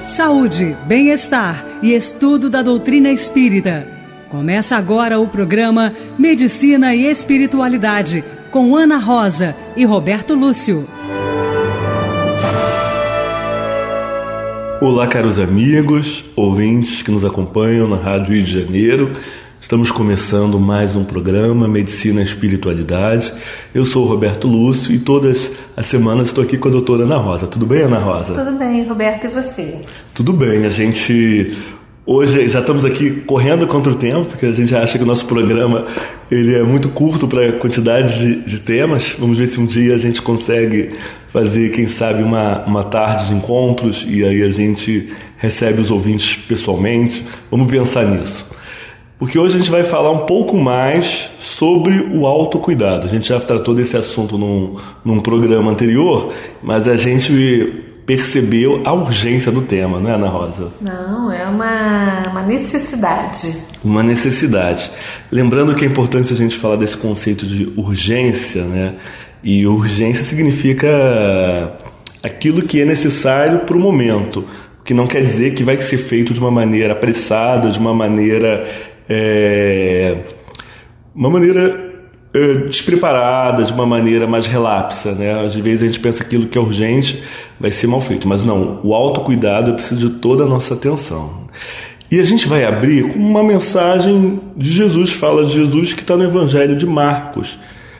Saúde, bem-estar e estudo da doutrina espírita. Começa agora o programa Medicina e Espiritualidade, com Ana Rosa e Roberto Lúcio. Olá, caros amigos, ouvintes que nos acompanham na Rádio Rio de Janeiro. Estamos começando mais um programa Medicina e Espiritualidade. Eu sou o Roberto Lúcio e todas as semanas estou aqui com a doutora Ana Rosa. Tudo bem, Ana Rosa? Tudo bem, Roberto, e você? Tudo bem, hoje já estamos aqui correndo contra o tempo, porque a gente acha que o nosso programa ele é muito curto para a quantidade de temas. Vamos ver se um dia a gente consegue fazer, quem sabe, uma tarde de encontros e aí a gente recebe os ouvintes pessoalmente. Vamos pensar nisso. Porque hoje a gente vai falar um pouco mais sobre o autocuidado. A gente já tratou desse assunto num programa anterior, mas a gente percebeu a urgência do tema, não é, Ana Rosa? Não, é uma necessidade. Uma necessidade. Lembrando que é importante a gente falar desse conceito de urgência, né? E urgência significa aquilo que é necessário para o momento, que não quer dizer que vai ser feito de uma maneira apressada, de uma maneira despreparada, de uma maneira mais relapsa, né? Às vezes a gente pensa que aquilo que é urgente vai ser mal feito, mas não, o autocuidado precisa de toda a nossa atenção. E a gente vai abrir com uma mensagem de Jesus, fala de Jesus que está no Evangelho de Marcos,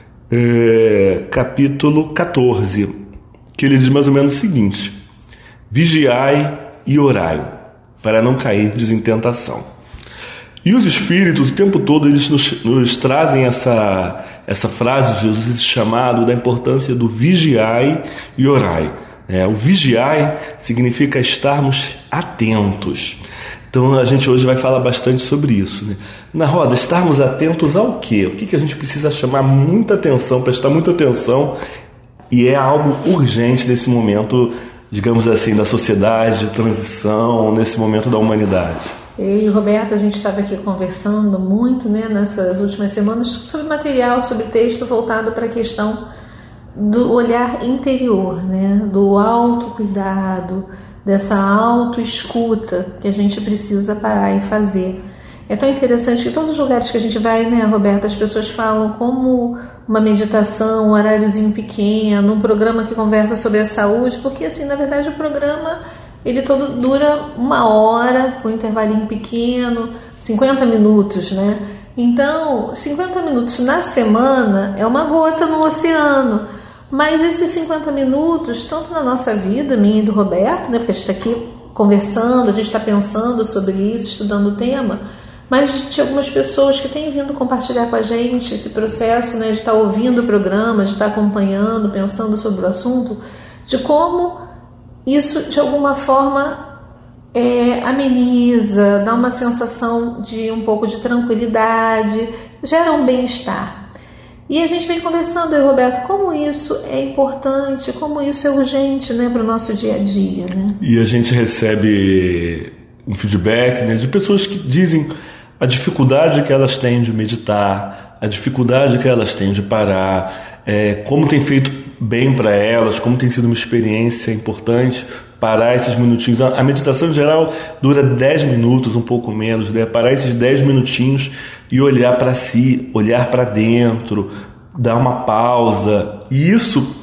capítulo 14, que ele diz mais ou menos o seguinte: vigiai e orai, para não cair em tentação. E os espíritos, o tempo todo, eles nos trazem essa frase de Jesus, esse chamado da importância do vigiai e orai. O vigiai significa estarmos atentos. Então a gente hoje vai falar bastante sobre isso, né? Ana Rosa, estarmos atentos ao quê? O que a gente precisa chamar muita atenção, prestar muita atenção, e é algo urgente nesse momento, digamos assim, da sociedade, de transição, nesse momento da humanidade? Eu e o Roberto, a gente estava aqui conversando muito, né, nessas últimas semanas sobre material, sobre texto voltado para a questão do olhar interior, né, do autocuidado, dessa autoescuta que a gente precisa parar e fazer. É tão interessante que todos os lugares que a gente vai, né, Roberto, as pessoas falam como uma meditação, um horáriozinho pequeno, um programa que conversa sobre a saúde, porque assim, na verdade o programa ele todo dura 1 hora, com um intervalinho pequeno, 50 minutos, né? Então, 50 minutos na semana é uma gota no oceano. Mas esses 50 minutos, tanto na nossa vida, minha e do Roberto, né? Porque a gente está aqui conversando, a gente está pensando sobre isso, estudando o tema, mas de algumas pessoas que têm vindo compartilhar com a gente esse processo, né? De estar ouvindo o programa, de estar acompanhando, pensando sobre o assunto, de como isso, de alguma forma, ameniza, dá uma sensação de um pouco de tranquilidade, gera um bem-estar. E a gente vem conversando, Roberto, como isso é importante, como isso é urgente, né, para o nosso dia a dia, né? E a gente recebe um feedback, né, de pessoas que dizem a dificuldade que elas têm de meditar, a dificuldade que elas têm de parar, como tem feito bem para elas, como tem sido uma experiência importante parar esses minutinhos. A meditação em geral dura 10 minutos, um pouco menos, né? Parar esses 10 minutinhos e olhar para si, olhar para dentro, dar uma pausa. E isso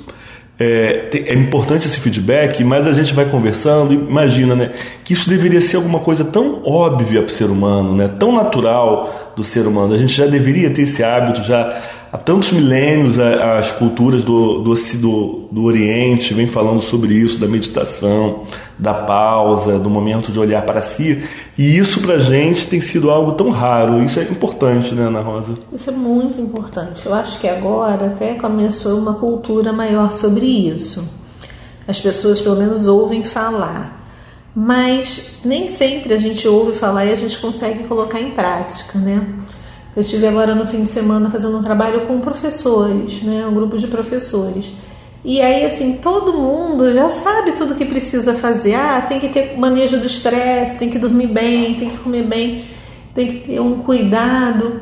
é importante, esse feedback, mas a gente vai conversando e imagina, né, que isso deveria ser alguma coisa tão óbvia para o ser humano, né, tão natural do ser humano. A gente já deveria ter esse hábito, já há tantos milênios as culturas do Oriente vêm falando sobre isso, da meditação, da pausa, do momento de olhar para si, e isso para a gente tem sido algo tão raro. Isso é importante, né, Ana Rosa? Isso é muito importante. Eu acho que agora até começou uma cultura maior sobre isso. As pessoas pelo menos ouvem falar, mas nem sempre a gente ouve falar e a gente consegue colocar em prática, né? Eu estive agora no fim de semana fazendo um trabalho com professores, né, um grupo de professores. E aí, assim, todo mundo já sabe tudo que precisa fazer. Tem que ter manejo do estresse, tem que dormir bem, tem que comer bem, tem que ter um cuidado.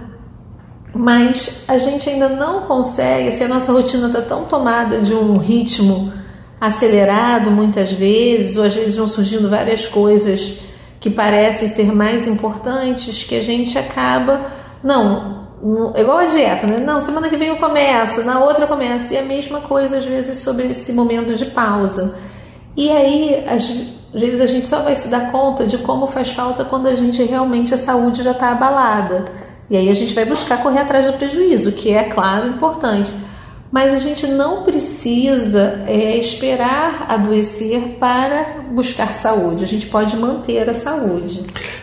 Mas a gente ainda não consegue, assim, a nossa rotina está tão tomada de um ritmo acelerado muitas vezes, ou às vezes vão surgindo várias coisas que parecem ser mais importantes, que a gente acaba, é igual a dieta, né? Não, semana que vem eu começo, na outra eu começo, e a mesma coisa às vezes sobre esse momento de pausa. E aí, às vezes a gente só vai se dar conta de como faz falta quando a gente realmente, a saúde já está abalada. E aí a gente vai buscar correr atrás do prejuízo, que é, claro, importante. Mas a gente não precisa esperar adoecer para buscar saúde. A gente pode manter a saúde.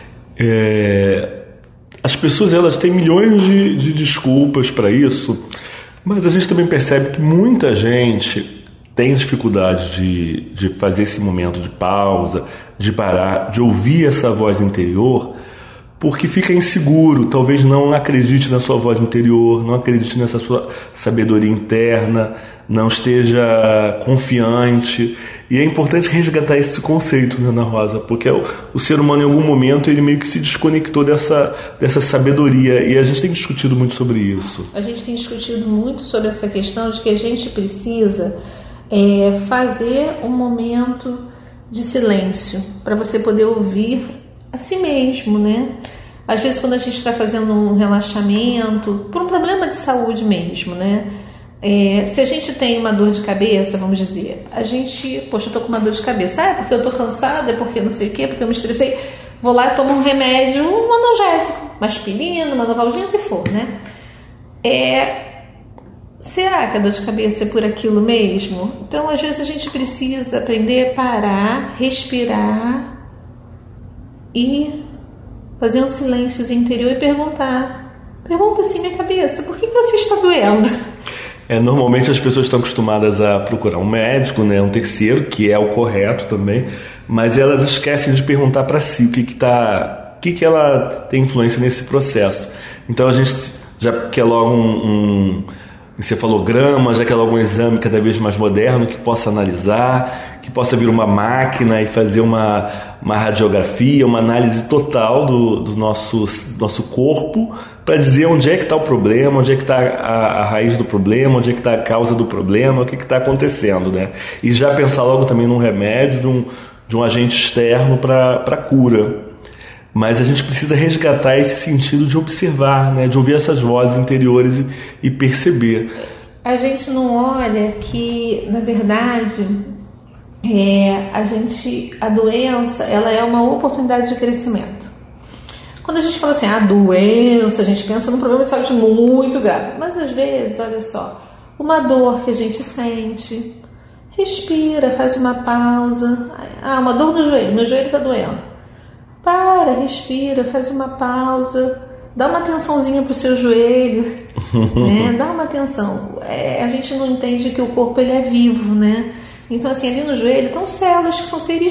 As pessoas elas têm milhões de desculpas para isso, mas a gente também percebe que muita gente tem dificuldade de fazer esse momento de pausa, de parar, de ouvir essa voz interior, porque fica inseguro, talvez não acredite na sua voz interior, não acredite nessa sua sabedoria interna, não esteja confiante. E é importante resgatar esse conceito, né, Ana Rosa, porque o ser humano em algum momento ele meio que se desconectou dessa sabedoria, e a gente tem discutido muito sobre isso. A gente tem discutido muito sobre essa questão de que a gente precisa fazer um momento de silêncio para você poder ouvir a si mesmo, né? Às vezes quando a gente está fazendo um relaxamento por um problema de saúde mesmo, né? Se a gente tem uma dor de cabeça, vamos dizer, a gente, eu tô com uma dor de cabeça, porque eu tô cansada, é porque não sei o quê, porque eu me estressei, vou lá e tomo um remédio, um analgésico, uma aspirina, uma Novalgina, o que for, né? Será que a dor de cabeça é por aquilo mesmo? Então, às vezes a gente precisa aprender a parar, respirar e fazer um silêncio interior e pergunta assim, minha cabeça, por que você está doendo? Normalmente as pessoas estão acostumadas a procurar um médico, né, um terceiro, que é o correto também, mas elas esquecem de perguntar para si o que ela tem influência nesse processo. Então a gente já quer logo um encefalograma, já quer logo um exame cada vez mais moderno que possa analisar, que possa vir uma máquina e fazer uma radiografia, uma análise total do nosso corpo, para dizer onde é que está o problema, onde é que está a raiz do problema, onde é que está a causa do problema, o que está acontecendo, né? E já pensar logo também num remédio, de um agente externo para cura. Mas a gente precisa resgatar esse sentido de observar, né? De ouvir essas vozes interiores e perceber. A gente não olha que, na verdade, a doença ela é uma oportunidade de crescimento. Quando a gente fala assim, a doença, a gente pensa num problema de saúde muito grave. Mas às vezes, olha só, uma dor que a gente sente, respira, faz uma pausa. Uma dor no joelho, meu joelho está doendo. Para, respira, faz uma pausa, dá uma atençãozinha para o seu joelho, né? Dá uma atenção. A gente não entende que o corpo ele é vivo, né? Então, assim, ali no joelho estão células que são seres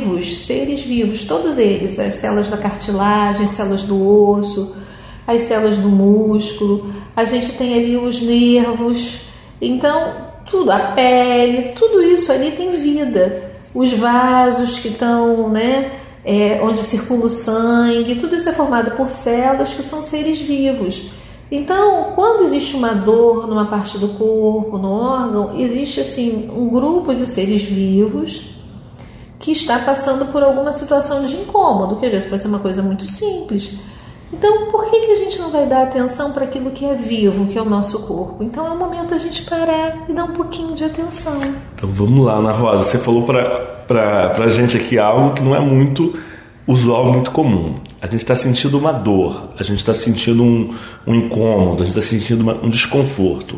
vivos, todos eles, as células da cartilagem, as células do osso, as células do músculo, a gente tem ali os nervos, então, tudo, a pele, tudo isso ali tem vida. Os vasos que estão, né? Onde circula o sangue, tudo isso é formado por células que são seres vivos. Então, quando existe uma dor numa parte do corpo, no órgão, existe assim um grupo de seres vivos que está passando por alguma situação de incômodo, que às vezes pode ser uma coisa muito simples. Então, por que a gente não vai dar atenção para aquilo que é vivo, que é o nosso corpo? Então, é o momento da gente parar e dar um pouquinho de atenção. Então, vamos lá, Ana Rosa. Você falou para a gente aqui algo que não é muito usual, muito comum. A gente está sentindo uma dor, a gente está sentindo um incômodo, a gente está sentindo um desconforto.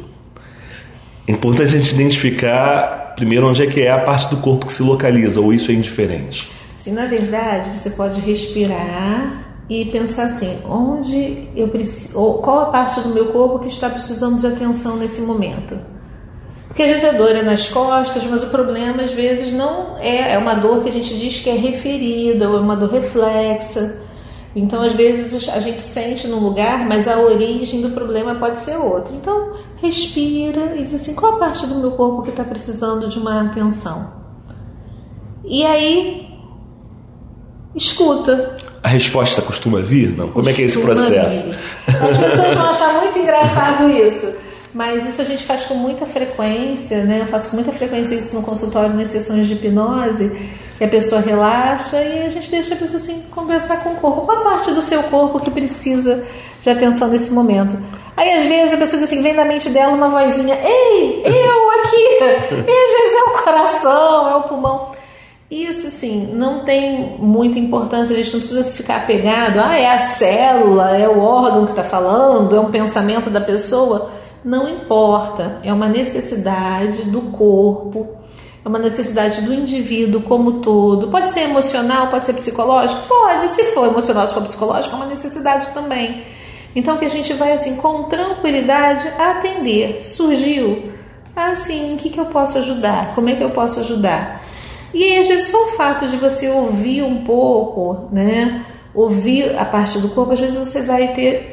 É importante a gente identificar, primeiro, onde é que é a parte do corpo que se localiza, ou isso é indiferente. Sim, na verdade, você pode respirar e pensar assim, onde eu preciso, ou qual a parte do meu corpo que está precisando de atenção nesse momento. Porque às vezes a dor é nas costas, mas o problema às vezes não é uma dor que a gente diz que é referida, ou é uma dor reflexa. Então às vezes a gente sente num lugar, mas a origem do problema pode ser outra. Então respira e diz assim, qual a parte do meu corpo que está precisando de uma atenção? E aí escuta. A resposta costuma vir? Não? Como é que é esse processo? As pessoas vão achar muito engraçado isso. Mas isso a gente faz com muita frequência, né? Eu faço com muita frequência isso no consultório, nas sessões de hipnose, que a pessoa relaxa e a gente deixa a pessoa assim conversar com o corpo. Qual a parte do seu corpo que precisa de atenção nesse momento? Aí às vezes a pessoa diz assim, vem da mente dela uma vozinha, ei, eu aqui! E às vezes é o coração, é o pulmão. Isso, sim, não tem muita importância, a gente não precisa se ficar apegado, é a célula, é o órgão que está falando, é um pensamento da pessoa. Não importa, é uma necessidade do corpo, é uma necessidade do indivíduo como todo. Pode ser emocional, pode ser psicológico? Pode, se for emocional, se for psicológico, é uma necessidade também. Então que a gente vai assim, com tranquilidade, atender. Surgiu, sim, o que eu posso ajudar? Como é que eu posso ajudar? E aí, às vezes, só o fato de você ouvir um pouco, né? Ouvir a parte do corpo, às vezes você vai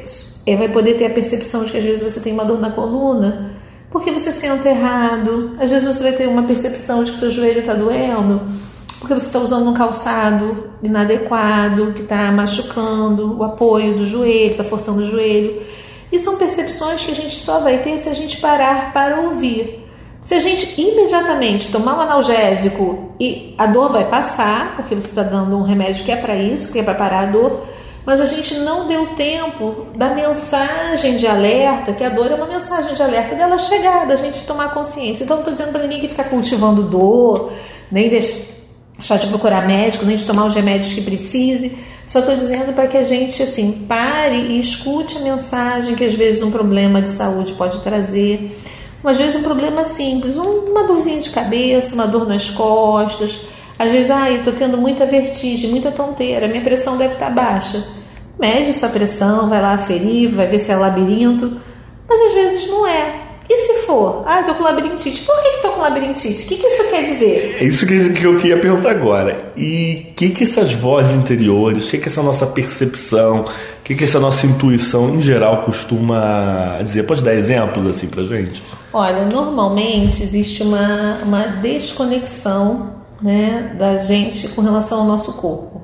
poder ter a percepção de que às vezes você tem uma dor na coluna, porque você senta errado. Às vezes você vai ter uma percepção de que seu joelho está doendo, porque você está usando um calçado inadequado, que está machucando o apoio do joelho, está forçando o joelho. E são percepções que a gente só vai ter se a gente parar para ouvir. Se a gente imediatamente tomar um analgésico e a dor vai passar, porque você está dando um remédio que é para isso, que é para parar a dor, mas a gente não deu tempo da mensagem de alerta, que a dor é uma mensagem de alerta dela chegar, da gente tomar consciência. Então não estou dizendo para ninguém que ficar cultivando dor, nem deixar de procurar médico, nem de tomar os remédios que precise. Só estou dizendo para que a gente assim, pare e escute a mensagem que às vezes um problema de saúde pode trazer. Às vezes um problema simples, uma dorzinha de cabeça, uma dor nas costas. Às vezes, eu estou tendo muita vertigem, muita tonteira, minha pressão deve estar baixa. Mede sua pressão, vai lá aferir, vai ver se é labirinto. Mas às vezes não é. E se for? Estou com labirintite. Por que estou com labirintite? O que isso quer dizer? É isso que eu queria perguntar agora. E o que essas vozes interiores, o que essa nossa percepção, o que essa nossa intuição em geral costuma dizer? Pode dar exemplos assim pra gente? Olha, normalmente existe uma desconexão, né, da gente com relação ao nosso corpo.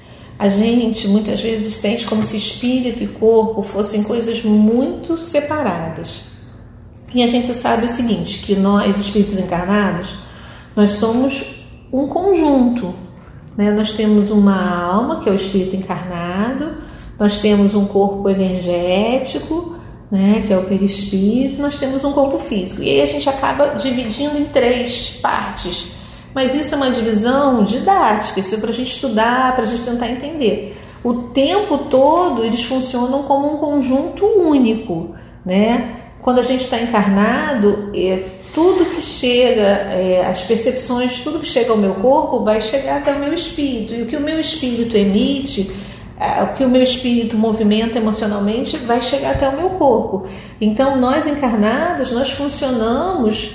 A gente muitas vezes sente como se espírito e corpo fossem coisas muito separadas. E a gente sabe o seguinte, que nós, espíritos encarnados, nós somos um conjunto, né? Nós temos uma alma, que é o espírito encarnado, nós temos um corpo energético, né? Que é o perispírito, nós temos um corpo físico. E aí a gente acaba dividindo em 3 partes. Mas isso é uma divisão didática, isso é para a gente estudar, para a gente tentar entender. O tempo todo eles funcionam como um conjunto único, né? Quando a gente está encarnado, tudo que chega, as percepções, tudo que chega ao meu corpo vai chegar até o meu espírito. E o que o meu espírito emite, o que o meu espírito movimenta emocionalmente, vai chegar até o meu corpo. Então, nós encarnados, nós funcionamos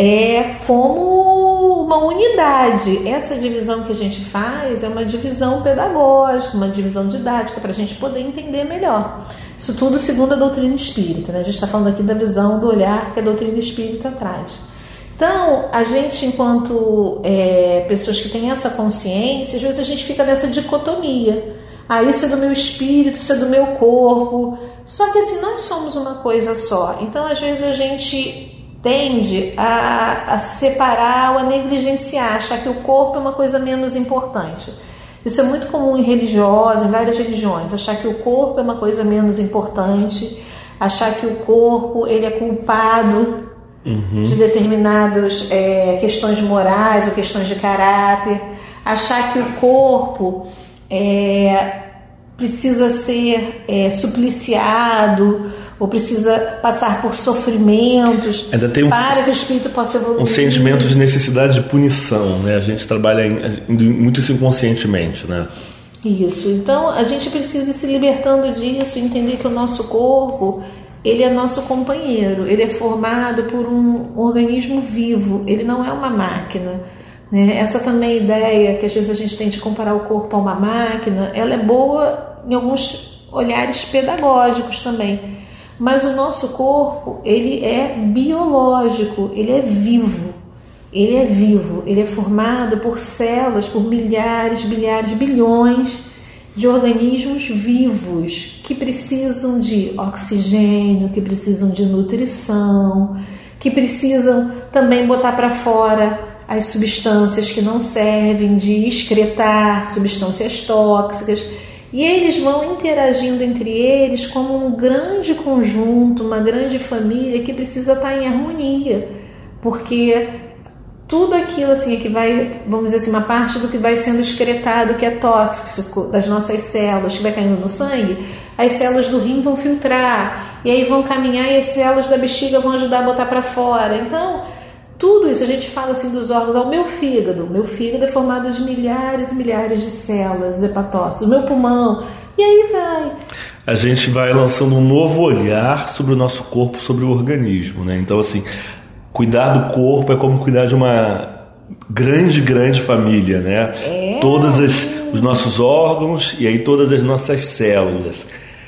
como uma unidade. Essa divisão que a gente faz é uma divisão pedagógica, uma divisão didática, para a gente poder entender melhor. Isso tudo segundo a doutrina espírita, né? A gente está falando aqui da visão, do olhar que a doutrina espírita traz. Então, a gente, enquanto pessoas que têm essa consciência, às vezes a gente fica nessa dicotomia. Isso é do meu espírito, isso é do meu corpo. Só que assim, nós somos uma coisa só. Então, às vezes a gente tende a separar ou a negligenciar, achar que o corpo é uma coisa menos importante. Isso é muito comum em religiosas, em várias religiões, achar que o corpo é uma coisa menos importante, achar que o corpo ele é culpado de determinadas questões morais ou questões de caráter, achar que o corpo precisa ser supliciado ou precisa passar por sofrimentos para que o espírito possa evoluir. Um sentimento de necessidade de punição, né? A gente trabalha muito isso inconscientemente, né? Isso. Então, a gente precisa ir se libertando disso, entender que o nosso corpo, ele é nosso companheiro, ele é formado por um organismo vivo, ele não é uma máquina, né? Essa também ideia que às vezes a gente tem de comparar o corpo a uma máquina, ela é boa em alguns olhares pedagógicos também. Mas o nosso corpo, ele é biológico, ele é vivo, ele é formado por células, por milhares, bilhares, bilhões de organismos vivos que precisam de oxigênio, que precisam de nutrição, que precisam também botar para fora as substâncias que não servem, de excretar substâncias tóxicas. E eles vão interagindo entre eles como um grande conjunto, uma grande família que precisa estar em harmonia, porque tudo aquilo assim que vai, vamos dizer assim, uma parte do que vai sendo excretado, que é tóxico das nossas células, que vai caindo no sangue, as células do rim vão filtrar, e aí vão caminhar e as células da bexiga vão ajudar a botar para fora. Então, tudo isso, a gente fala assim dos órgãos, o meu fígado é formado de milhares e milhares de células, os hepatócitos, o meu pulmão, e aí vai. A gente vai lançando um novo olhar sobre o nosso corpo, sobre o organismo, né? Então, assim, cuidar do corpo é como cuidar de uma grande família, né? Todos os nossos órgãos e aí todas as nossas células.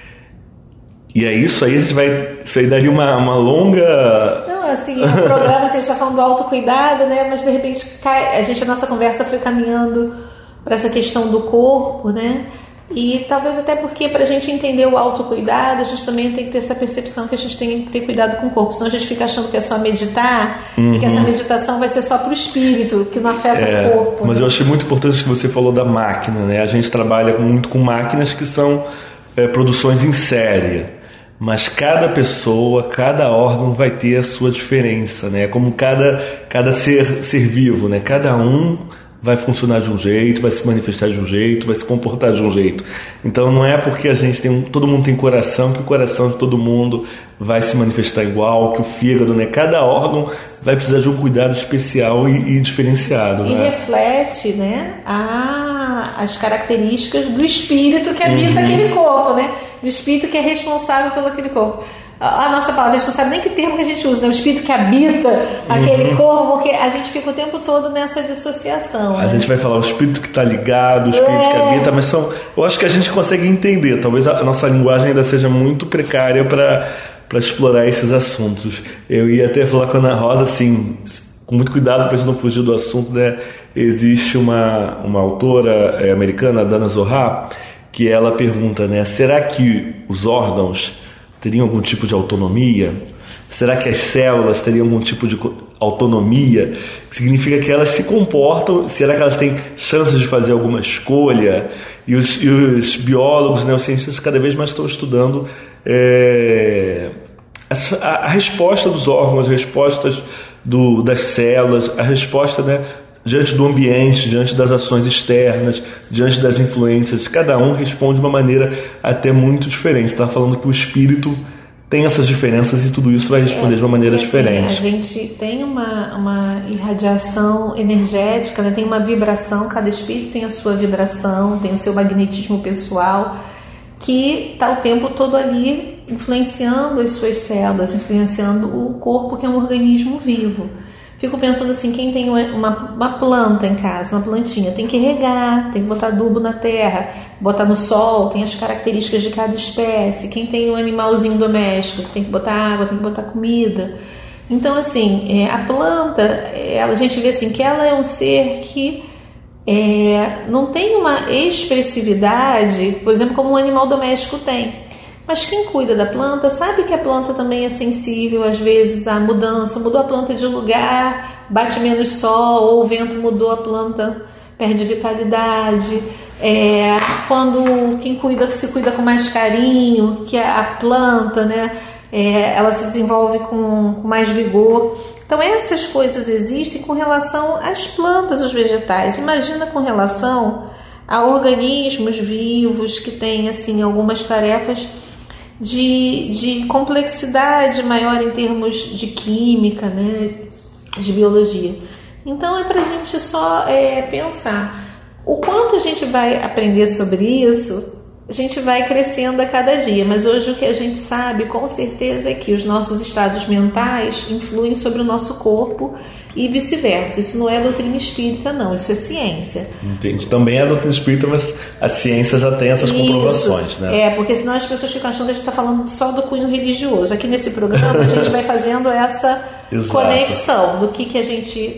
E é isso aí, isso aí daria uma longa... Não, assim, o programa, a gente está falando do autocuidado, né? Mas de repente a nossa conversa foi caminhando para essa questão do corpo, né? E talvez até porque para a gente entender o autocuidado, a gente também tem que ter essa percepção que a gente tem que ter cuidado com o corpo, senão a gente fica achando que é só meditar, e que essa meditação vai ser só para o espírito, que não afeta o corpo. Mas né? eu achei muito importante que você falou da máquina, né? A gente trabalha muito com máquinas que são produções em série, mas cada pessoa, cada órgão vai ter a sua diferença, né? Como cada ser vivo, né? Cada um vai funcionar de um jeito, vai se manifestar de um jeito, vai se comportar de um jeito. Então não é porque a gente todo mundo tem coração, que o coração de todo mundo vai se manifestar igual, que o fígado, né? Cada órgão vai precisar de um cuidado especial e diferenciado. E né? reflete, né, as características do espírito que habita aquele corpo, né? Do espírito que é responsável pelo aquele corpo. A nossa palavra, a gente não sabe nem que termo que a gente usa, né? O espírito que habita aquele corpo, porque a gente fica o tempo todo nessa dissociação. A né? gente vai falar o espírito que está ligado, o espírito que habita, mas eu acho que a gente consegue entender. Talvez a nossa linguagem ainda seja muito precária para explorar esses assuntos. Eu ia até falar com a Ana Rosa, assim, com muito cuidado para a gente não fugir do assunto, né? Existe uma autora americana, Dana Zohar, que ela pergunta, né? Será que os órgãos teriam algum tipo de autonomia? Será que as células teriam algum tipo de autonomia? Que significa que elas se comportam, será que elas têm chances de fazer alguma escolha? E os biólogos, né, os cientistas cada vez mais estão estudando a resposta dos órgãos, as respostas das células, a resposta, né, diante do ambiente, diante das ações externas, diante das influências. Cada um responde de uma maneira até muito diferente. Você está falando que o espírito tem essas diferenças e tudo isso vai responder de uma maneira diferente. A gente tem uma irradiação energética, né? Tem uma vibração, cada espírito tem a sua vibração, tem o seu magnetismo pessoal, que está o tempo todo ali influenciando as suas células, influenciando o corpo, que é um organismo vivo. Fico pensando assim, quem tem uma planta em casa, uma plantinha, tem que regar, tem que botar adubo na terra, botar no sol, tem as características de cada espécie. Quem tem um animalzinho doméstico, tem que botar água, tem que botar comida. Então, assim, a planta, a gente vê assim, que ela é um ser que não tem uma expressividade, por exemplo, como um animal doméstico tem. Mas quem cuida da planta sabe que a planta também é sensível, às vezes, à mudança. Mudou a planta de lugar, bate menos sol, ou o vento mudou a planta, perde vitalidade. Quando quem se cuida com mais carinho, que a planta, né, ela se desenvolve com mais vigor. Então essas coisas existem com relação às plantas, aos vegetais. Imagina com relação a organismos vivos que têm assim, algumas tarefas de complexidade maior em termos de química, né, de biologia. Então é para a gente só pensar o quanto a gente vai aprender sobre isso. A gente vai crescendo a cada dia, mas hoje o que a gente sabe com certeza é que os nossos estados mentais influem sobre o nosso corpo e vice-versa. Isso não é doutrina espírita, não, isso é ciência. Entendi. Também é doutrina espírita, mas a ciência já tem essas comprovações, né? Porque senão as pessoas ficam achando que a gente está falando só do cunho religioso. Aqui nesse programa a gente vai fazendo essa conexão do que a gente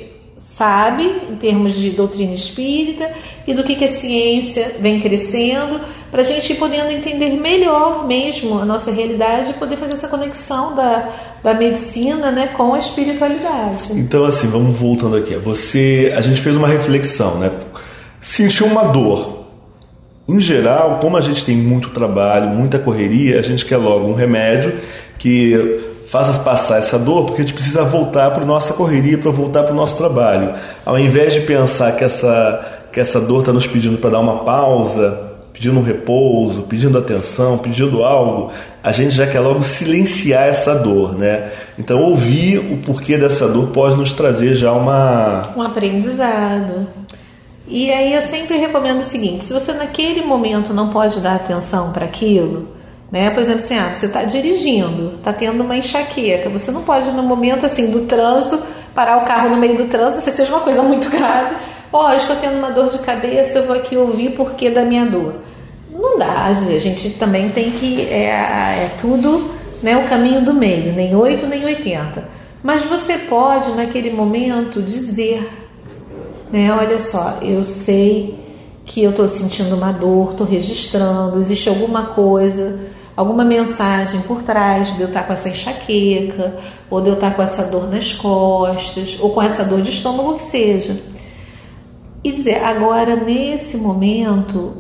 sabe, em termos de doutrina espírita, e do que a ciência vem crescendo, para a gente ir podendo entender melhor mesmo a nossa realidade e poder fazer essa conexão da medicina, né, com a espiritualidade. Então, assim, vamos voltando aqui. A gente fez uma reflexão, né? Sentiu uma dor. Em geral, como a gente tem muito trabalho, muita correria, a gente quer logo um remédio que faça passar essa dor, porque a gente precisa voltar para a nossa correria, para voltar para o nosso trabalho. Ao invés de pensar que essa dor está nos pedindo para dar uma pausa, pedindo um repouso, pedindo atenção, pedindo algo, a gente já quer logo silenciar essa dor, né? Então, ouvir o porquê dessa dor pode nos trazer já um aprendizado. E aí eu sempre recomendo o seguinte: se você naquele momento não pode dar atenção para aquilo, né? Por exemplo, assim, você está dirigindo, está tendo uma enxaqueca, você não pode no momento assim do trânsito parar o carro no meio do trânsito, se seja uma coisa muito grave. Estou tendo uma dor de cabeça, eu vou aqui ouvir o porquê da minha dor. Não dá, a gente também tem que é tudo, né, o caminho do meio, nem 8 nem 80. Mas você pode naquele momento dizer, né, olha só, eu sei que eu estou sentindo uma dor, estou registrando, existe alguma coisa, alguma mensagem por trás de eu estar com essa enxaqueca, ou de eu estar com essa dor nas costas, ou com essa dor de estômago, o que seja. E dizer, agora nesse momento,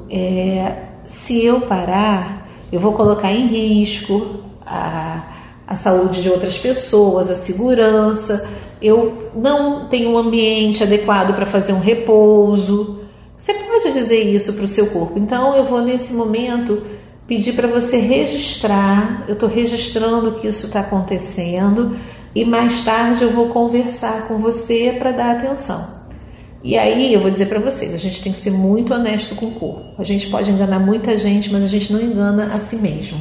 se eu parar, eu vou colocar em risco a saúde de outras pessoas, a segurança, eu não tenho um ambiente adequado para fazer um repouso. Você pode dizer isso para o seu corpo. Então eu vou nesse momento pedir para você registrar, eu estou registrando que isso está acontecendo e mais tarde eu vou conversar com você para dar atenção. E aí eu vou dizer para vocês, a gente tem que ser muito honesto com o corpo. A gente pode enganar muita gente, mas a gente não engana a si mesmo.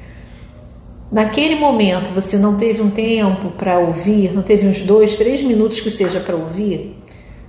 Naquele momento você não teve um tempo para ouvir, não teve uns 2, 3 minutos que seja para ouvir,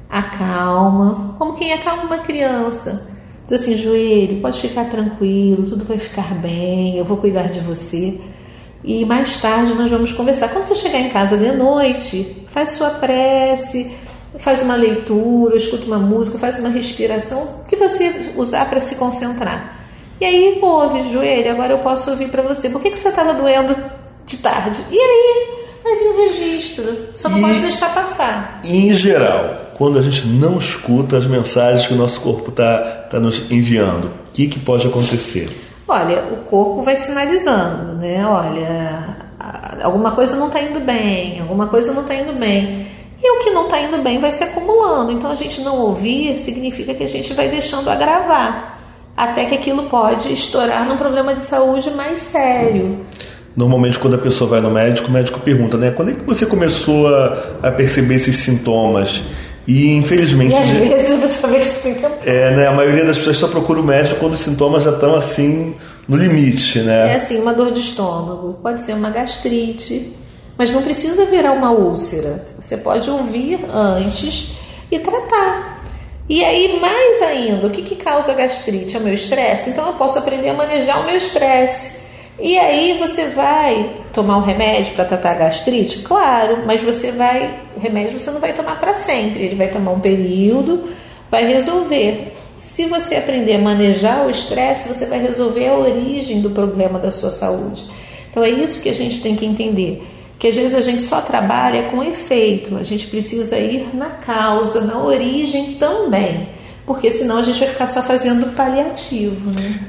acalma, como quem acalma uma criança. Diz assim, joelho, pode ficar tranquilo, tudo vai ficar bem, eu vou cuidar de você. E mais tarde nós vamos conversar. Quando você chegar em casa de noite, faz sua prece, faz uma leitura, escuta uma música, faz uma respiração, o que você usar para se concentrar. E aí ouve, joelho, agora eu posso ouvir para você. Por que você estava doendo de tarde? E aí vai vir um registro, só não pode deixar passar. Em geral, quando a gente não escuta as mensagens que o nosso corpo está nos enviando, o que pode acontecer? Olha, o corpo vai sinalizando, né? Olha, alguma coisa não está indo bem, alguma coisa não está indo bem. E o que não está indo bem vai se acumulando. Então a gente não ouvir significa que a gente vai deixando agravar, até que aquilo pode estourar num problema de saúde mais sério. Normalmente quando a pessoa vai no médico, o médico pergunta, né? Quando é que você começou a perceber esses sintomas? E infelizmente... E às vezes a pessoa vê que isso tem tempo. Né? A maioria das pessoas só procura o médico quando os sintomas já estão assim no limite, né? É assim, uma dor de estômago, pode ser uma gastrite, mas não precisa virar uma úlcera. Você pode ouvir antes e tratar. E aí, mais ainda, o que causa gastrite? É o meu estresse? Então eu posso aprender a manejar o meu estresse. E aí você vai tomar um remédio para tratar a gastrite? Claro, mas o remédio você não vai tomar para sempre. Ele vai tomar um período, vai resolver. Se você aprender a manejar o estresse, você vai resolver a origem do problema da sua saúde. Então é isso que a gente tem que entender. Que às vezes a gente só trabalha com efeito, a gente precisa ir na causa, na origem também, porque senão a gente vai ficar só fazendo paliativo, né?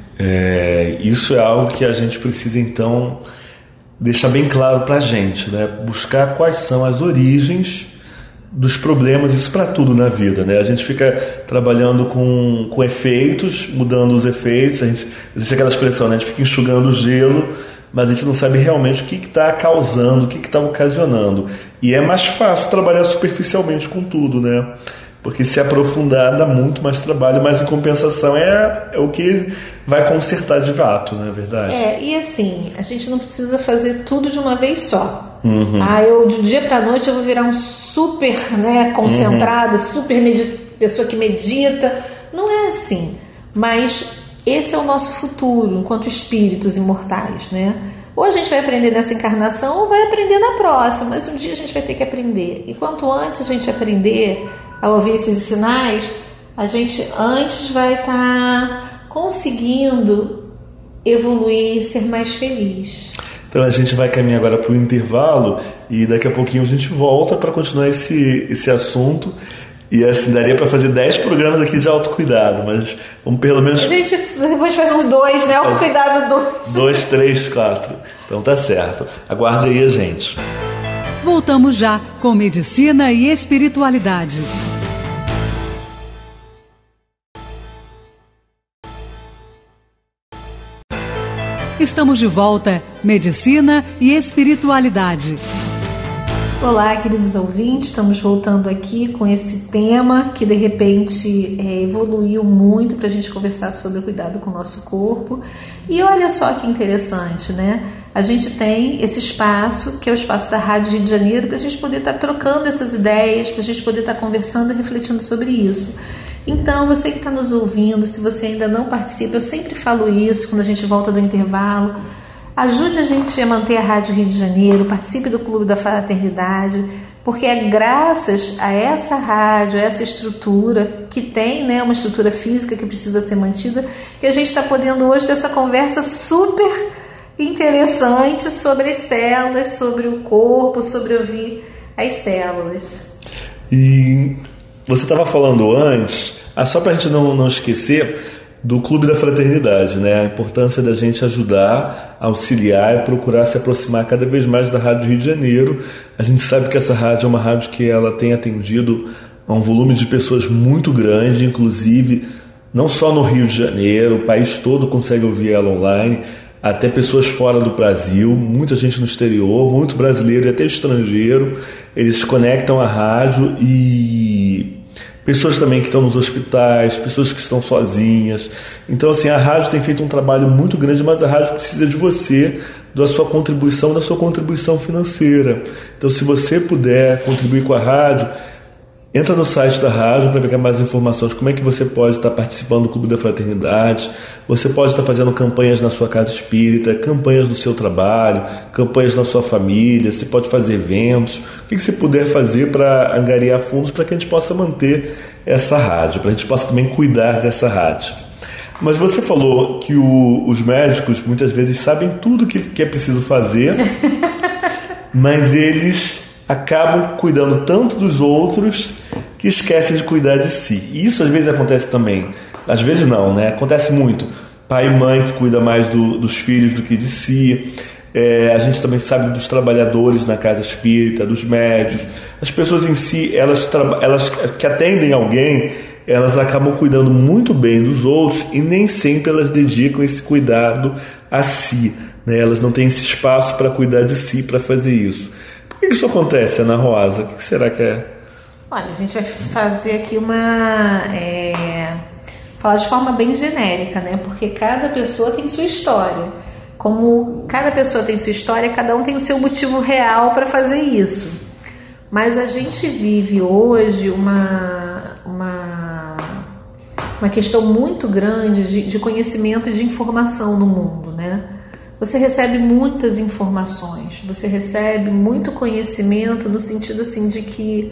Isso é algo que a gente precisa então deixar bem claro para a gente, né? Buscar quais são as origens dos problemas, isso para tudo na vida, né? A gente fica trabalhando com efeitos, mudando os efeitos, existe aquela expressão, né? A gente fica enxugando o gelo, mas a gente não sabe realmente o que está causando, o que está ocasionando. E é mais fácil trabalhar superficialmente com tudo, né? Porque se aprofundar dá muito mais trabalho, mas em compensação é o que vai consertar de fato, não é verdade? E assim, a gente não precisa fazer tudo de uma vez só. Uhum. Eu de dia para noite eu vou virar um super, né, concentrado, super pessoa que medita. Não é assim. Mas esse é o nosso futuro, enquanto espíritos imortais, né? Ou a gente vai aprender nessa encarnação ou vai aprender na próxima, mas um dia a gente vai ter que aprender. E quanto antes a gente aprender a ouvir esses sinais, a gente antes vai estar conseguindo evoluir, ser mais feliz. Então a gente vai caminhar agora para o intervalo e daqui a pouquinho a gente volta para continuar esse assunto. E assim, daria para fazer 10 programas aqui de autocuidado, mas vamos pelo menos... A gente depois faz uns 2, né? Autocuidado 2. 2, 3, 4. Então tá certo. Aguarde aí a gente. Voltamos já com Medicina e Espiritualidade. Estamos de volta, Medicina e Espiritualidade. Olá, queridos ouvintes, estamos voltando aqui com esse tema que de repente evoluiu muito para a gente conversar sobre o cuidado com o nosso corpo. E olha só que interessante, né? A gente tem esse espaço, que é o espaço da Rádio Rio de Janeiro, para a gente poder estar trocando essas ideias, para a gente poder estar conversando e refletindo sobre isso. Então, você que está nos ouvindo, se você ainda não participa, eu sempre falo isso quando a gente volta do intervalo, ajude a gente a manter a Rádio Rio de Janeiro, participe do Clube da Fraternidade, porque é graças a essa rádio, a essa estrutura que tem, né, uma estrutura física que precisa ser mantida, que a gente está podendo hoje ter essa conversa super interessante sobre as células, sobre o corpo, sobre ouvir as células. E você estava falando antes, só para a gente não esquecer, do Clube da Fraternidade, né? A importância da gente ajudar, auxiliar e procurar se aproximar cada vez mais da Rádio Rio de Janeiro. A gente sabe que essa rádio é uma rádio que ela tem atendido a um volume de pessoas muito grande, inclusive não só no Rio de Janeiro, o país todo consegue ouvir ela online, até pessoas fora do Brasil, muita gente no exterior, muito brasileiro e até estrangeiro, eles se conectam à rádio e pessoas também que estão nos hospitais, pessoas que estão sozinhas. Então, assim, a rádio tem feito um trabalho muito grande, mas a rádio precisa de você, da sua contribuição financeira. Então, se você puder contribuir com a rádio, entra no site da rádio para pegar mais informações. Como é que você pode estar participando do Clube da Fraternidade? Você pode estar fazendo campanhas na sua casa espírita, campanhas no seu trabalho, campanhas na sua família. Você pode fazer eventos. O que você puder fazer para angariar fundos para que a gente possa manter essa rádio, para a gente possa também cuidar dessa rádio. Mas você falou que os médicos muitas vezes sabem tudo que é preciso fazer, mas eles acabam cuidando tanto dos outros que esquecem de cuidar de si. E isso às vezes acontece também. Às vezes não, né? Acontece muito. Pai e mãe que cuida mais dos filhos do que de si. A gente também sabe dos trabalhadores na casa espírita, dos médios. As pessoas em si, elas que atendem alguém, elas acabam cuidando muito bem dos outros e nem sempre elas dedicam esse cuidado a si, né? Elas não têm esse espaço para cuidar de si, para fazer isso. Por que isso acontece, Ana Rosa? O que será que é? Olha, a gente vai fazer aqui falar de forma bem genérica, né? Porque cada pessoa tem sua história. Como cada pessoa tem sua história, cada um tem o seu motivo real para fazer isso. Mas a gente vive hoje uma questão muito grande de conhecimento e de informação no mundo, né? Você recebe muitas informações, você recebe muito conhecimento no sentido assim de que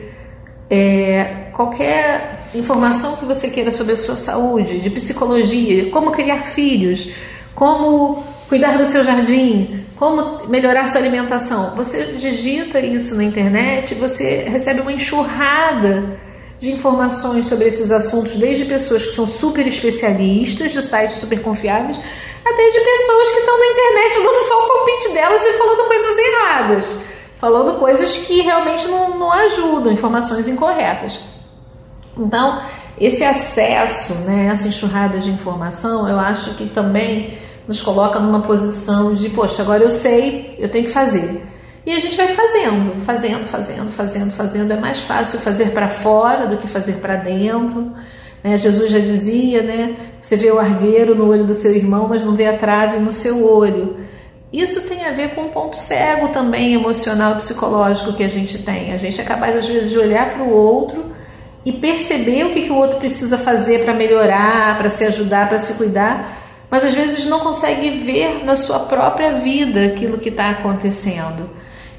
qualquer informação que você queira sobre a sua saúde, de psicologia, como criar filhos, como cuidar do seu jardim, como melhorar sua alimentação, você digita isso na internet, você recebe uma enxurrada de informações sobre esses assuntos, desde pessoas que são super especialistas, de sites super confiáveis, até de pessoas que estão na internet dando só o palpite delas e falando coisas erradas, falando coisas que realmente não ajudam, informações incorretas. Então, esse acesso, né, essa enxurrada de informação, eu acho que também nos coloca numa posição de, poxa, agora eu sei, eu tenho que fazer. E a gente vai fazendo. É mais fácil fazer para fora do que fazer para dentro. Jesus já dizia, né? Você vê o argueiro no olho do seu irmão, mas não vê a trave no seu olho. Isso tem a ver com um ponto cego também emocional e psicológico que a gente tem. A gente é capaz, às vezes, de olhar para o outro e perceber o que o outro precisa fazer para melhorar, para se ajudar, para se cuidar, mas às vezes não consegue ver na sua própria vida aquilo que está acontecendo.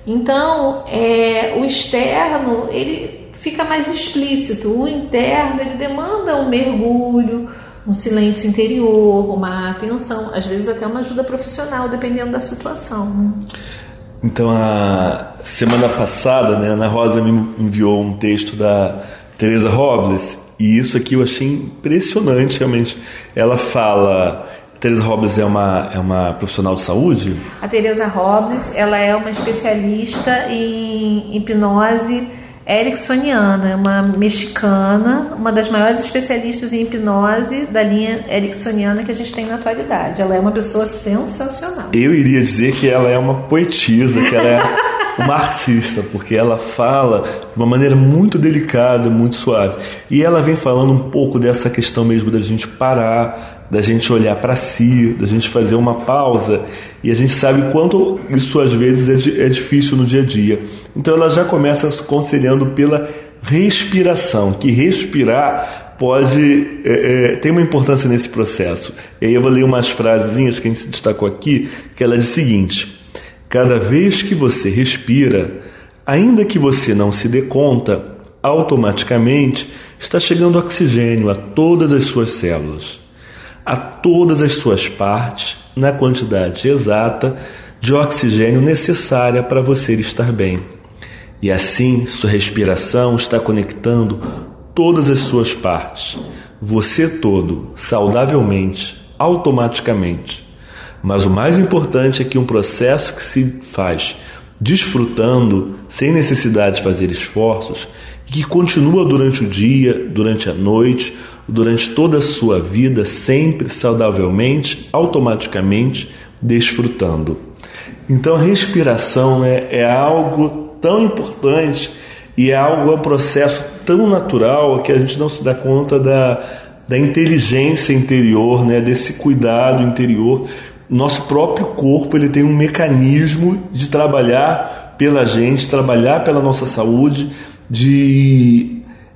Então, o externo, ele fica mais explícito, o interno, ele demanda um mergulho, um silêncio interior, uma atenção, às vezes até uma ajuda profissional, dependendo da situação. Então, a semana passada, né, a Ana Rosa me enviou um texto da Teresa Robles, e isso aqui eu achei impressionante, realmente. Ela fala... Teresa Robles é uma profissional de saúde? A Teresa Robles, ela é uma especialista em hipnose ericksoniana, uma mexicana, uma das maiores especialistas em hipnose da linha ericksoniana que a gente tem na atualidade. Ela é uma pessoa sensacional. Eu iria dizer que ela é uma poetisa, que ela é uma artista, porque ela fala de uma maneira muito delicada, muito suave. E ela vem falando um pouco dessa questão mesmo da gente parar, da gente olhar para si, da gente fazer uma pausa, e a gente sabe quanto isso às vezes é difícil no dia a dia. Então ela já começa se aconselhando pela respiração, que respirar pode tem uma importância nesse processo. E aí eu vou ler umas frasezinhas que a gente se destacou aqui, que ela diz o seguinte: cada vez que você respira, ainda que você não se dê conta, automaticamente está chegando oxigênio a todas as suas células, a todas as suas partes, na quantidade exata de oxigênio necessária para você estar bem. E assim, sua respiração está conectando todas as suas partes, você todo, saudavelmente, automaticamente. Mas o mais importante é que um processo que se faz desfrutando, sem necessidade de fazer esforços, e que continua durante o dia, durante a noite, durante toda a sua vida, sempre saudavelmente, automaticamente, desfrutando. Então a respiração é algo tão importante e é um processo tão natural que a gente não se dá conta da inteligência interior, né, desse cuidado interior. Nosso próprio corpo, ele tem um mecanismo de trabalhar pela gente, trabalhar pela nossa saúde, de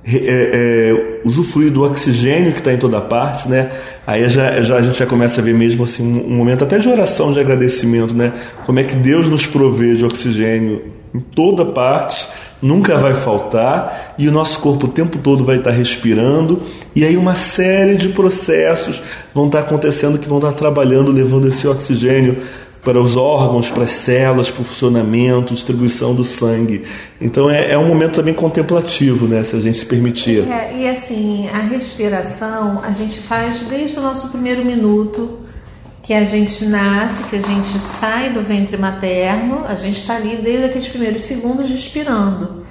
usufruir do oxigênio que está em toda parte, né? Aí a gente já começa a ver mesmo assim um momento até de oração, de agradecimento, né? Como é que Deus nos provê de oxigênio em toda parte, nunca vai faltar, e o nosso corpo o tempo todo vai estar respirando, e aí uma série de processos vão estar acontecendo, que vão estar trabalhando, levando esse oxigênio para os órgãos, para as células, para o funcionamento, distribuição do sangue. Então é um momento também contemplativo, né, se a gente se permitir. E assim, a respiração a gente faz desde o nosso primeiro minuto, que a gente nasce, que a gente sai do ventre materno, a gente está ali desde aqueles primeiros segundos respirando.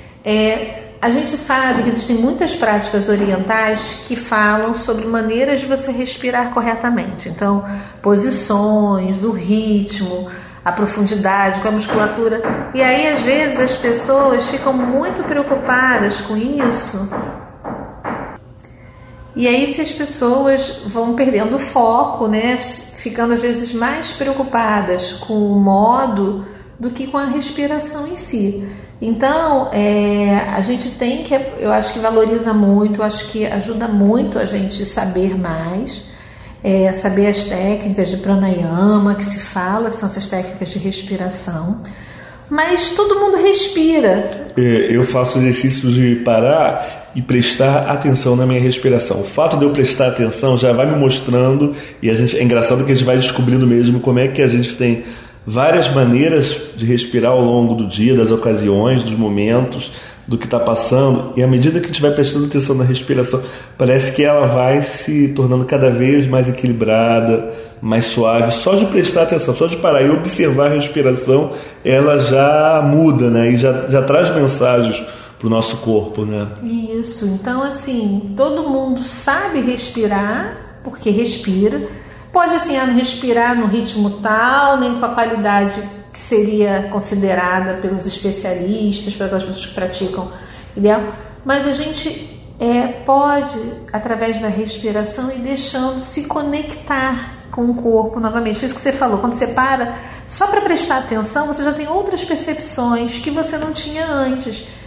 A gente sabe que existem muitas práticas orientais que falam sobre maneiras de você respirar corretamente. Então, posições, do ritmo, a profundidade, com a musculatura. E aí, às vezes, as pessoas ficam muito preocupadas com isso. E aí, se as pessoas vão perdendo o foco, né, ficando às vezes mais preocupadas com o modo do que com a respiração em si. Então, a gente tem que, eu acho que valoriza muito, eu acho que ajuda muito a gente saber mais, saber as técnicas de pranayama que se fala, que são essas técnicas de respiração, mas todo mundo respira. Eu faço exercícios de parar e prestar atenção na minha respiração. O fato de eu prestar atenção já vai me mostrando, e é engraçado que a gente vai descobrindo mesmo como é que a gente tem várias maneiras de respirar ao longo do dia, das ocasiões, dos momentos, do que está passando, e à medida que a gente vai prestando atenção na respiração, parece que ela vai se tornando cada vez mais equilibrada, mais suave. Só de prestar atenção, só de parar e observar a respiração, ela já muda, né? E já traz mensagens para o nosso corpo, né? Isso, então assim, todo mundo sabe respirar, porque respira. Pode assim, não respirar no ritmo tal, nem com a qualidade que seria considerada pelos especialistas, pelas pessoas que praticam ideal, mas a gente pode, através da respiração, ir deixando se conectar com o corpo novamente. Foi isso que você falou, quando você para só para prestar atenção, você já tem outras percepções que você não tinha antes.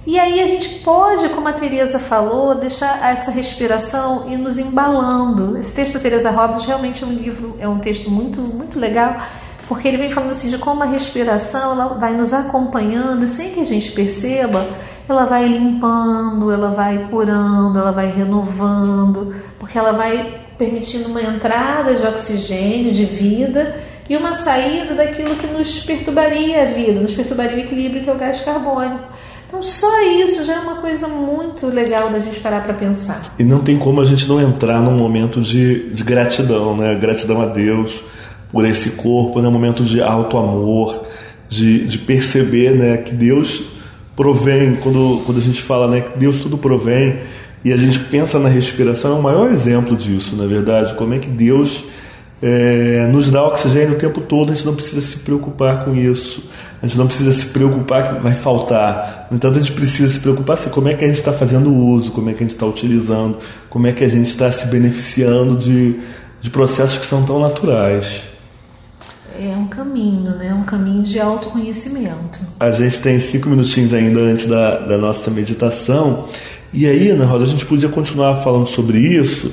E aí a gente pode, como a Teresa falou, deixar essa respiração ir nos embalando. Esse texto da Teresa Robbins realmente é um texto muito, muito legal, porque ele vem falando assim de como a respiração ela vai nos acompanhando e sem que a gente perceba, ela vai limpando, ela vai curando, ela vai renovando, porque ela vai permitindo uma entrada de oxigênio, de vida, e uma saída daquilo que nos perturbaria a vida, nos perturbaria o equilíbrio, que é o gás carbônico. Então só isso já é uma coisa muito legal da gente parar para pensar. E não tem como a gente não entrar num momento de gratidão, né? Gratidão a Deus por esse corpo, né? Um momento de auto-amor, de perceber, né, que Deus provém. Quando a gente fala, né, que Deus tudo provém, e a gente pensa na respiração, é o maior exemplo disso, na verdade. Como é que Deus nos dá oxigênio o tempo todo, a gente não precisa se preocupar com isso, a gente não precisa se preocupar que vai faltar. No entanto, a gente precisa se preocupar assim, como é que a gente está fazendo o uso, como é que a gente está utilizando, como é que a gente está se beneficiando de processos que são tão naturais. É um caminho, né? Um caminho de autoconhecimento. A gente tem 5 minutinhos ainda antes da nossa meditação, e aí, Ana Rosa, a gente podia continuar falando sobre isso,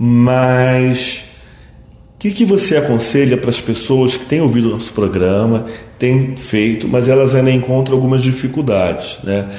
mas o que você aconselha para as pessoas que têm ouvido o nosso programa, têm feito, mas elas ainda encontram algumas dificuldades, né?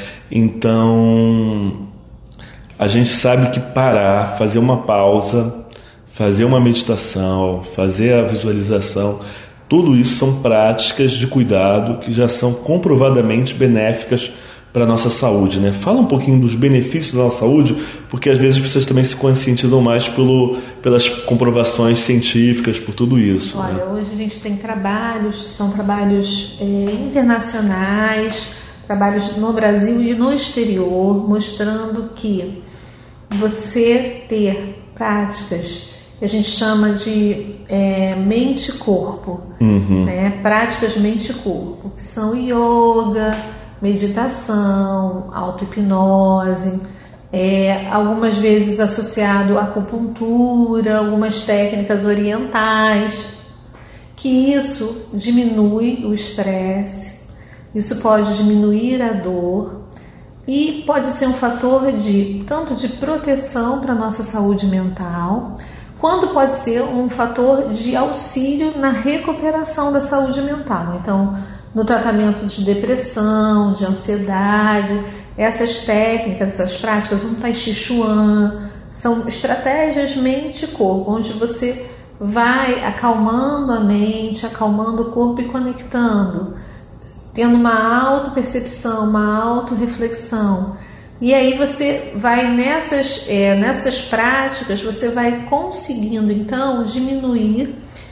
Então, a gente sabe que parar, fazer uma pausa, fazer uma meditação, fazer a visualização, tudo isso são práticas de cuidado que já são comprovadamente benéficas para a nossa saúde, né? Fala um pouquinho dos benefícios da nossa saúde, porque às vezes as pessoas também se conscientizam mais pelas comprovações científicas, por tudo isso. Olha, né? Hoje a gente tem são trabalhos internacionais, trabalhos no Brasil e no exterior, mostrando que você ter práticas que a gente chama de mente-corpo, né? Práticas mente-corpo, que são yoga, meditação, auto-hipnose, algumas vezes associado à acupuntura, algumas técnicas orientais, que isso diminui o estresse, isso pode diminuir a dor e pode ser um fator tanto de proteção para a nossa saúde mental, quanto pode ser um fator de auxílio na recuperação da saúde mental. Então, no tratamento de depressão, de ansiedade, essas técnicas, essas práticas, um Tai Chi Chuan, são estratégias mente e corpo, onde você vai acalmando a mente, acalmando o corpo e conectando, tendo uma auto-percepção, uma auto-reflexão. E aí você vai nessas práticas, você vai conseguindo então diminuir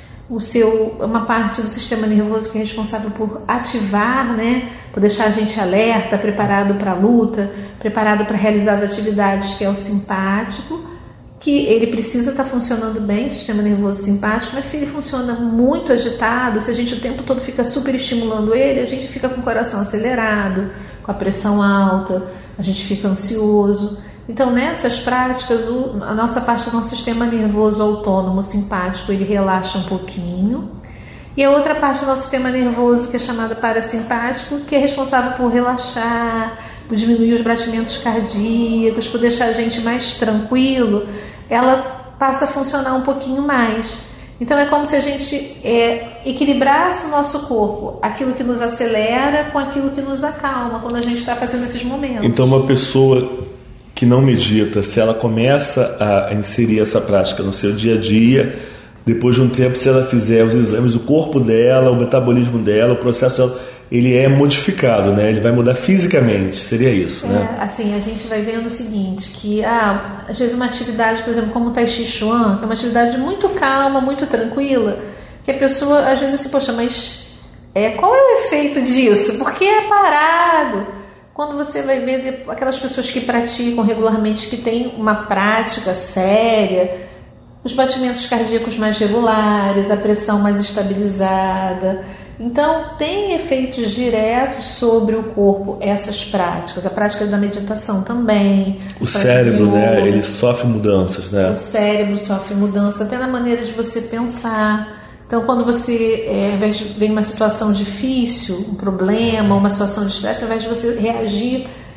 uma parte do sistema nervoso que é responsável por ativar, né, por deixar a gente alerta, preparado para a luta, preparado para realizar as atividades, que é o simpático, que ele precisa estar funcionando bem, o sistema nervoso simpático, mas se ele funciona muito agitado, se a gente o tempo todo fica super estimulando ele, a gente fica com o coração acelerado, com a pressão alta, a gente fica ansioso. Então, nessas práticas, a nossa parte do nosso sistema nervoso autônomo simpático, ele relaxa um pouquinho. E a outra parte do nosso sistema nervoso, que é chamada parasimpático, que é responsável por relaxar, por diminuir os batimentos cardíacos, por deixar a gente mais tranquilo, ela passa a funcionar um pouquinho mais. Então, é como se a gente equilibrasse o nosso corpo, aquilo que nos acelera com aquilo que nos acalma, quando a gente está fazendo esses momentos. Então, uma pessoa que não medita, se ela começa a inserir essa prática no seu dia a dia, depois de um tempo, se ela fizer os exames, o corpo dela, o metabolismo dela, o processo dela, ele é modificado, né? Ele vai mudar fisicamente, seria isso, né? Assim, a gente vai vendo o seguinte, que às vezes uma atividade, por exemplo, como o Tai Chi Chuan, que é uma atividade muito calma, muito tranquila, que a pessoa, às vezes assim, poxa, mas qual é o efeito disso? Porque é parado. Quando você vai ver aquelas pessoas que praticam regularmente, que têm uma prática séria, os batimentos cardíacos mais regulares, a pressão mais estabilizada. Então, tem efeitos diretos sobre o corpo essas práticas. A prática da meditação também. O cérebro, né? Ele sofre mudanças, né? O cérebro sofre mudanças, até na maneira de você pensar. Então, quando você, ao invés de ver uma situação difícil, um problema, uma situação de estresse, ao invés de você reagir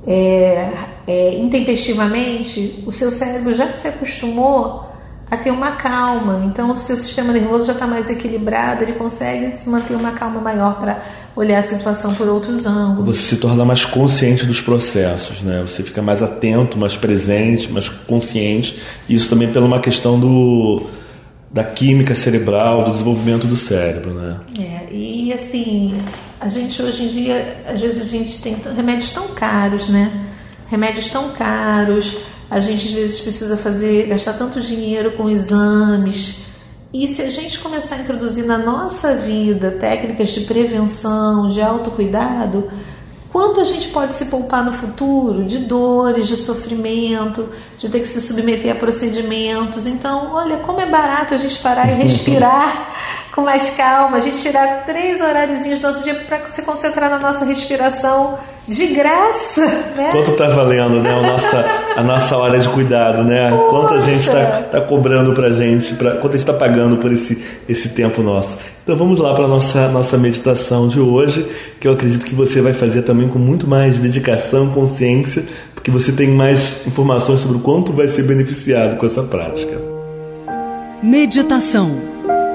intempestivamente, o seu cérebro já se acostumou a ter uma calma, então o seu sistema nervoso já está mais equilibrado, ele consegue se manter uma calma maior para olhar a situação por outros ângulos. Você se torna mais consciente dos processos, né? Você fica mais atento, mais presente, mais consciente. Isso também pela uma questão da química cerebral, do desenvolvimento do cérebro, né? E assim, a gente hoje em dia, às vezes a gente tem remédios tão caros, né? Remédios tão caros, a gente às vezes precisa gastar tanto dinheiro com exames. E se a gente começar a introduzir na nossa vida técnicas de prevenção, de autocuidado, quanto a gente pode se poupar no futuro de dores, de sofrimento, de ter que se submeter a procedimentos. Então, olha, como é barato a gente parar e respirar com mais calma, a gente tirar 3 horáriozinhos do nosso dia para se concentrar na nossa respiração de graça, né? Quanto está valendo, né, a nossa hora de cuidado, né? Poxa. Quanto a gente está cobrando para a gente, quanto a gente está pagando por esse tempo nosso. Então vamos lá para a nossa meditação de hoje, que eu acredito que você vai fazer também com muito mais dedicação, consciência, porque você tem mais informações sobre o quanto vai ser beneficiado com essa prática. Meditação.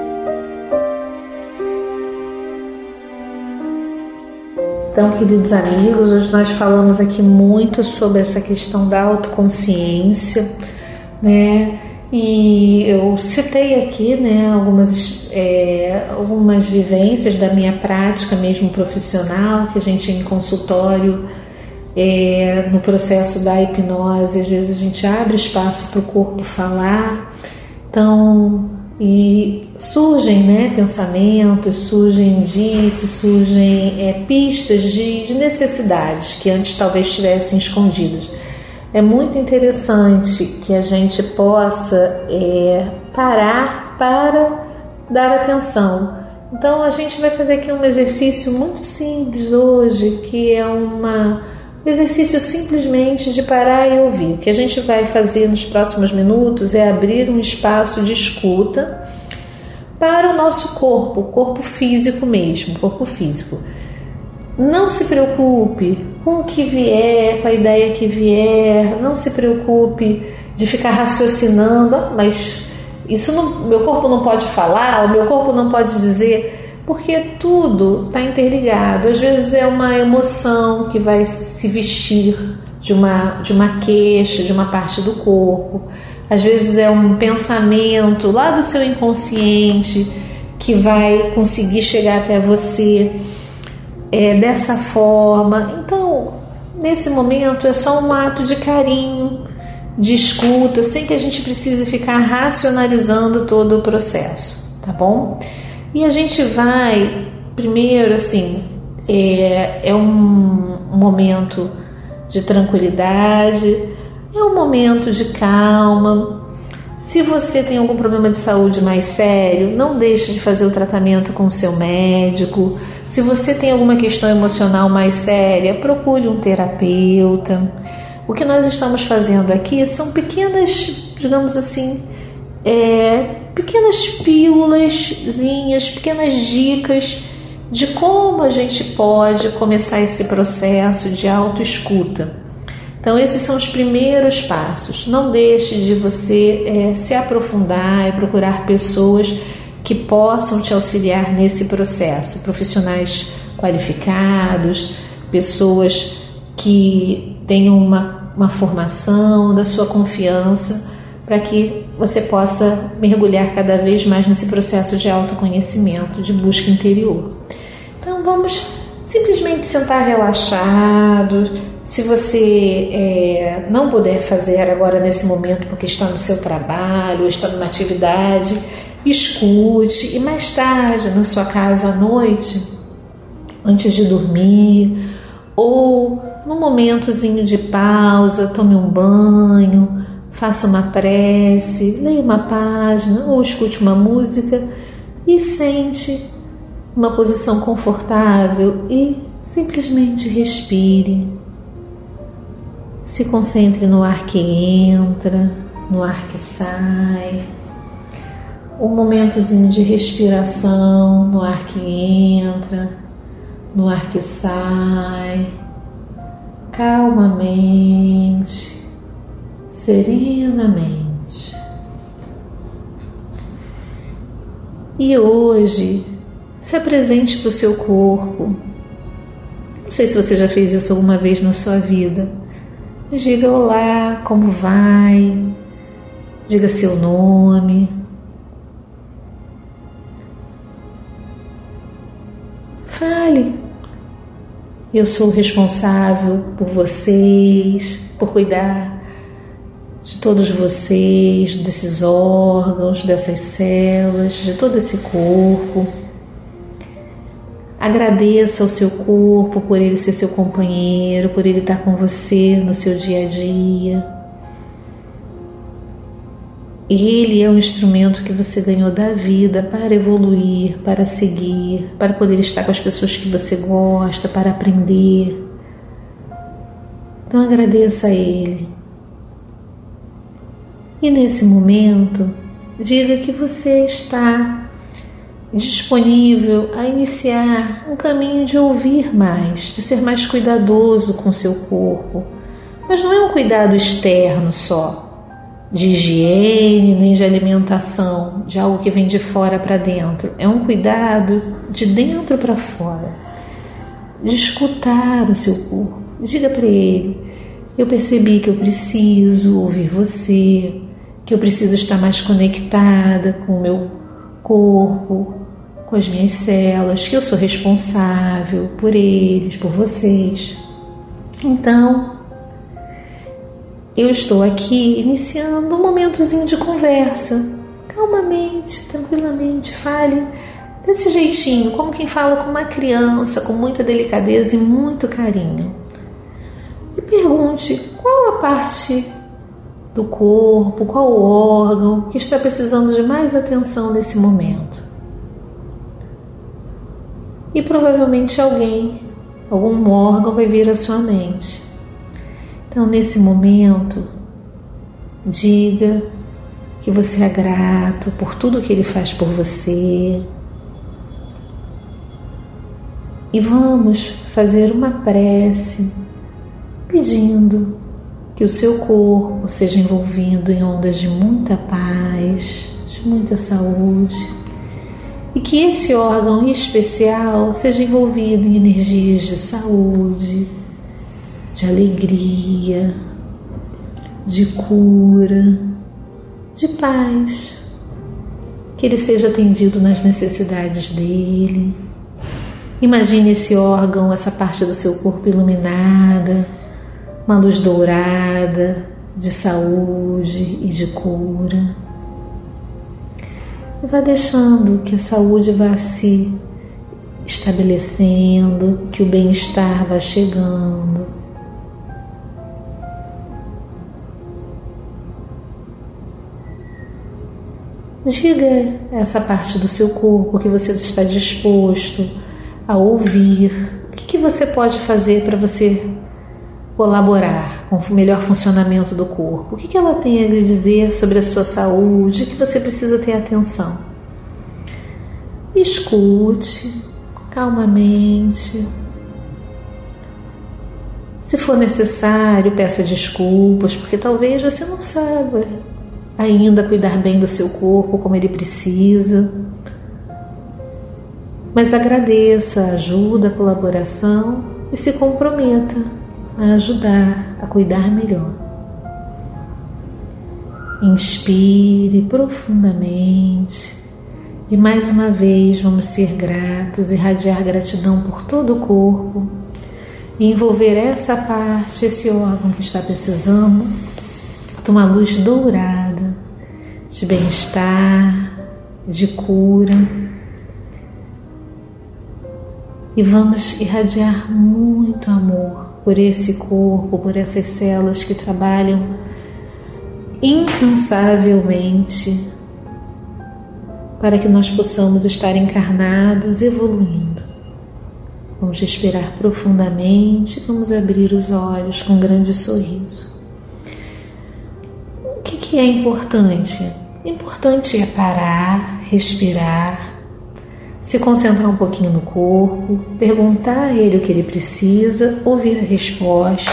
Então, queridos amigos, hoje nós falamos aqui muito sobre essa questão da autoconsciência, né? E eu citei aqui, né, algumas vivências da minha prática mesmo profissional, que a gente em consultório, no processo da hipnose, às vezes a gente abre espaço para o corpo falar. Então, e surgem, né, pensamentos, surgem indícios, surgem pistas de necessidades que antes talvez estivessem escondidas. É muito interessante que a gente possa parar para dar atenção. Então a gente vai fazer aqui um exercício muito simples hoje, que é um exercício simplesmente de parar e ouvir. O que a gente vai fazer nos próximos minutos é abrir um espaço de escuta para o nosso corpo, o corpo físico mesmo, corpo físico. Não se preocupe com o que vier, com a ideia que vier, não se preocupe de ficar raciocinando, mas isso meu corpo não pode falar, o meu corpo não pode dizer, porque tudo está interligado. Às vezes é uma emoção que vai se vestir de uma queixa, de uma parte do corpo. Às vezes é um pensamento lá do seu inconsciente que vai conseguir chegar até você dessa forma. Então, nesse momento é só um ato de carinho, de escuta, sem que a gente precise ficar racionalizando todo o processo, tá bom? E a gente vai, primeiro, assim, é um momento de tranquilidade, é um momento de calma. Se você tem algum problema de saúde mais sério, não deixe de fazer o tratamento com o seu médico. Se você tem alguma questão emocional mais séria, procure um terapeuta. O que nós estamos fazendo aqui são pequenas, digamos assim, pequenas pílulazinhas, pequenas dicas de como a gente pode começar esse processo de autoescuta. Então esses são os primeiros passos. Não deixe de você se aprofundar e procurar pessoas que possam te auxiliar nesse processo, profissionais qualificados, pessoas que tenham uma formação da sua confiança, para que você possa mergulhar cada vez mais nesse processo de autoconhecimento, de busca interior. Então vamos simplesmente sentar relaxado. Se você não puder fazer agora nesse momento porque está no seu trabalho ou está numa atividade, escute, e mais tarde na sua casa à noite, antes de dormir, ou num momentozinho de pausa, tome um banho, faça uma prece, leia uma página ou escute uma música e sente uma posição confortável e simplesmente respire. Se concentre no ar que entra, no ar que sai. Um momentozinho de respiração no ar que entra, no ar que sai. calmamente, serenamente. E hoje, se apresente para o seu corpo. Não sei se você já fez isso alguma vez na sua vida, mas diga olá, como vai? Diga seu nome. Fale. Eu sou responsável por vocês, por cuidar de todos vocês, desses órgãos, dessas células, de todo esse corpo. Agradeça ao seu corpo por ele ser seu companheiro, por ele estar com você no seu dia a dia. Ele é um instrumento que você ganhou da vida para evoluir, para seguir, para poder estar com as pessoas que você gosta, para aprender. Então agradeça a ele. E nesse momento, diga que você está disponível a iniciar um caminho de ouvir mais, de ser mais cuidadoso com o seu corpo. Mas não é um cuidado externo só, de higiene, nem de alimentação, de algo que vem de fora para dentro. É um cuidado de dentro para fora, de escutar o seu corpo. Diga para ele: eu percebi que eu preciso ouvir você, que eu preciso estar mais conectada com o meu corpo, com as minhas células, que eu sou responsável por eles, por vocês. Então, eu estou aqui iniciando um momentozinho de conversa. Calmamente, tranquilamente, fale desse jeitinho, como quem fala com uma criança, com muita delicadeza e muito carinho. E pergunte qual a parte do corpo, qual o órgão que está precisando de mais atenção nesse momento. E provavelmente algum órgão vai vir à sua mente. Então, nesse momento, diga que você é grato por tudo que ele faz por você. E vamos fazer uma prece pedindo que o seu corpo seja envolvido em ondas de muita paz, de muita saúde, e que esse órgão em especial seja envolvido em energias de saúde, de alegria, de cura, de paz, que ele seja atendido nas necessidades dele. Imagine esse órgão, essa parte do seu corpo iluminada, uma luz dourada de saúde e de cura. E vá deixando que a saúde vá se estabelecendo, que o bem-estar vá chegando. Diga a essa parte do seu corpo que você está disposto a ouvir. O que você pode fazer para você colaborar com o melhor funcionamento do corpo? O que ela tem a lhe dizer sobre a sua saúde, que você precisa ter atenção? Escute calmamente. Se for necessário, peça desculpas, porque talvez você não saiba ainda cuidar bem do seu corpo como ele precisa. Mas agradeça a ajuda, a colaboração e se comprometa a ajudar a cuidar melhor. Inspire profundamente e mais uma vez vamos ser gratos, irradiar gratidão por todo o corpo e envolver essa parte, esse órgão que está precisando de uma luz dourada, de bem-estar, de cura. E vamos irradiar muito amor por esse corpo, por essas células que trabalham incansavelmente para que nós possamos estar encarnados, evoluindo. Vamos respirar profundamente, vamos abrir os olhos com um grande sorriso. O que é importante? Importante é parar, respirar, se concentrar um pouquinho no corpo, perguntar a ele o que ele precisa, ouvir a resposta,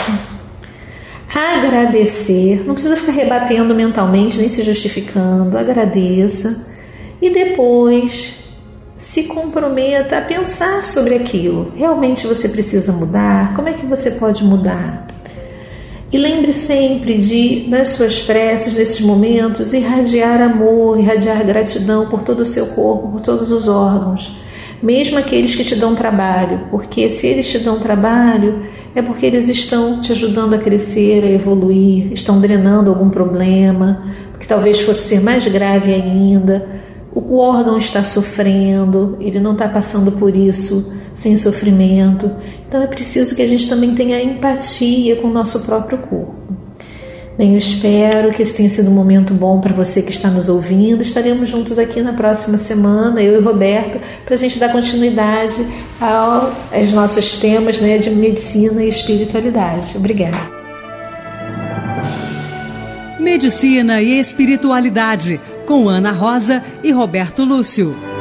agradecer, não precisa ficar rebatendo mentalmente, nem se justificando, agradeça e depois se comprometa a pensar sobre aquilo. Realmente você precisa mudar? Como é que você pode mudar? E lembre sempre de, nas suas preces, nesses momentos, irradiar amor, irradiar gratidão por todo o seu corpo, por todos os órgãos, mesmo aqueles que te dão trabalho, porque se eles te dão trabalho, é porque eles estão te ajudando a crescer, a evoluir, estão drenando algum problema, que talvez fosse ser mais grave ainda. O órgão está sofrendo, ele não está passando por isso sem sofrimento. Então é preciso que a gente também tenha empatia com o nosso próprio corpo. Bem, eu espero que esse tenha sido um momento bom para você que está nos ouvindo. Estaremos juntos aqui na próxima semana, eu e Roberto, para a gente dar continuidade aos nossos temas, né, de medicina e espiritualidade. Obrigada. Medicina e Espiritualidade, com Ana Rosa e Roberto Lúcio.